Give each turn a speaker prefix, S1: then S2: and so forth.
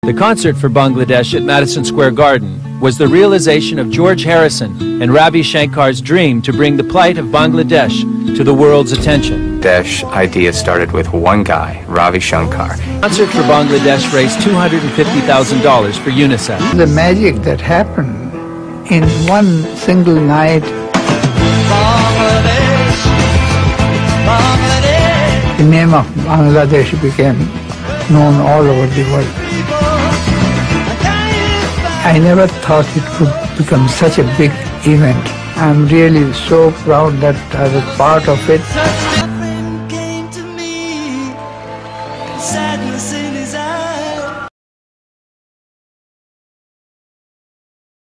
S1: The concert for Bangladesh at Madison Square Garden was the realization of George Harrison and Ravi Shankar's dream to bring the plight of Bangladesh to the world's attention.
S2: Dash idea started with one guy, Ravi Shankar.
S1: The concert for Bangladesh raised $250,000 for UNICEF.
S3: The magic that happened in one single night.
S4: Bangladesh, Bangladesh.
S3: The name of Bangladesh became known all over the world. I never thought it could become such a big event. I'm really so proud that I was part of it.